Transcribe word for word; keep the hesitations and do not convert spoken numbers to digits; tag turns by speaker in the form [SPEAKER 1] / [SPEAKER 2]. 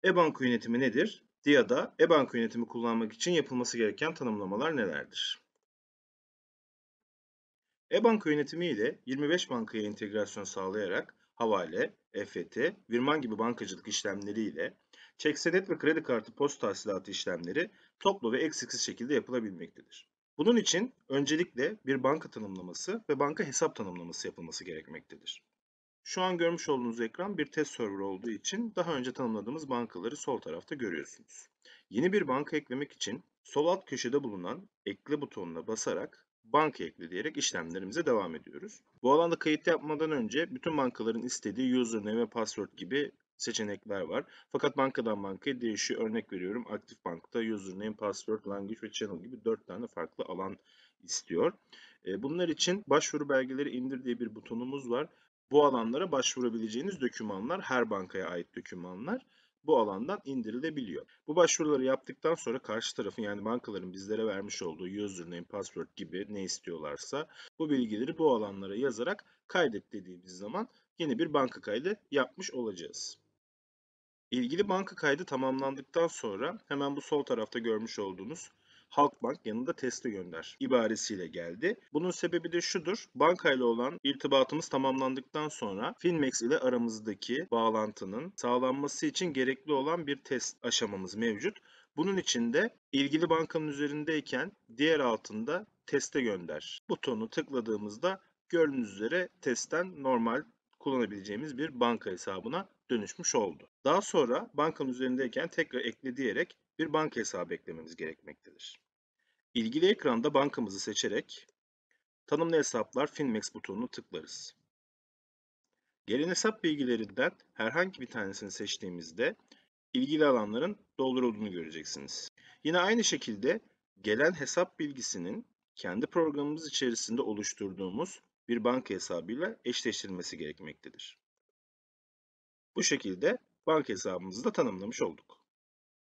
[SPEAKER 1] E-banka yönetimi nedir? DİA'da e-banka yönetimi kullanmak için yapılması gereken tanımlamalar nelerdir? E-banka yönetimi ile yirmi beş bankaya entegrasyon sağlayarak havale, E F T, virman gibi bankacılık işlemleri ile çek senet ve kredi kartı post tahsilatı işlemleri toplu ve eksiksiz şekilde yapılabilmektedir. Bunun için öncelikle bir banka tanımlaması ve banka hesap tanımlaması yapılması gerekmektedir. Şu an görmüş olduğunuz ekran bir test server olduğu için daha önce tanımladığımız bankaları sol tarafta görüyorsunuz. Yeni bir banka eklemek için sol alt köşede bulunan ekle butonuna basarak banka ekle diyerek işlemlerimize devam ediyoruz. Bu alanda kayıt yapmadan önce bütün bankaların istediği username ve password gibi seçenekler var. Fakat bankadan bankaya değişiyor. Örnek veriyorum, Aktif Bank'ta username, password, language ve channel gibi dört tane farklı alan istiyor. E, Bunlar için başvuru belgeleri indir diye bir butonumuz var. Bu alanlara başvurabileceğiniz dokümanlar, her bankaya ait dokümanlar bu alandan indirilebiliyor. Bu başvuruları yaptıktan sonra karşı tarafın, yani bankaların bizlere vermiş olduğu username, password gibi ne istiyorlarsa bu bilgileri bu alanlara yazarak kaydet dediğimiz zaman yeni bir banka kaydı yapmış olacağız. İlgili banka kaydı tamamlandıktan sonra hemen bu sol tarafta görmüş olduğunuz Halkbank yanında teste gönder ibaresiyle geldi. Bunun sebebi de şudur: bankayla olan irtibatımız tamamlandıktan sonra Finmex ile aramızdaki bağlantının sağlanması için gerekli olan bir test aşamamız mevcut. Bunun için de ilgili bankanın üzerindeyken diğer altında teste gönder butonu tıkladığımızda gördüğünüz üzere testten normal kullanabileceğimiz bir banka hesabına dönüşmüş oldu. Daha sonra bankanın üzerindeyken tekrar ekle diyerek bir banka hesabı eklememiz gerekmektedir. İlgili ekranda bankamızı seçerek tanımlı hesaplar Finmex butonunu tıklarız. Gelen hesap bilgilerinden herhangi bir tanesini seçtiğimizde ilgili alanların doldurulduğunu göreceksiniz. Yine aynı şekilde gelen hesap bilgisinin kendi programımız içerisinde oluşturduğumuz bir banka hesabıyla eşleştirilmesi gerekmektedir. Bu şekilde banka hesabımızı da tanımlamış olduk.